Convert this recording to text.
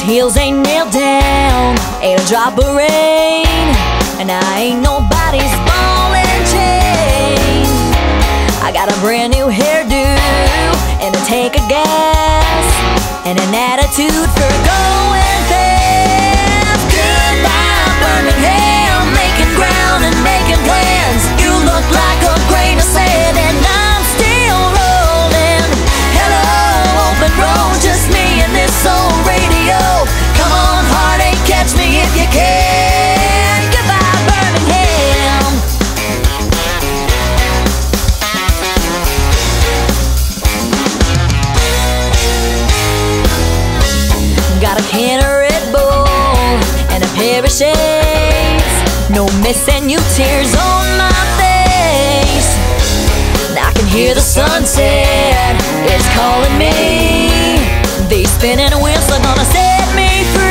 heels ain't nailed down, ain't a drop of rain, and I ain't nobody's ball and chain. I got a brand new hairdo and a tank of gas and an attitude for going fast. Goodbye Birmingham, making ground and making plans. You look like a grain of sand and I'm still rolling. Hello, open road, just me and this old radio. Come on, heartache, catch me if you can. Goodbye Birmingham. Got a can of Red Bull and a pair of shades. No missing you, tears on my face. I can hear the sunset, it's calling me. These spinning wheels are gonna set me free.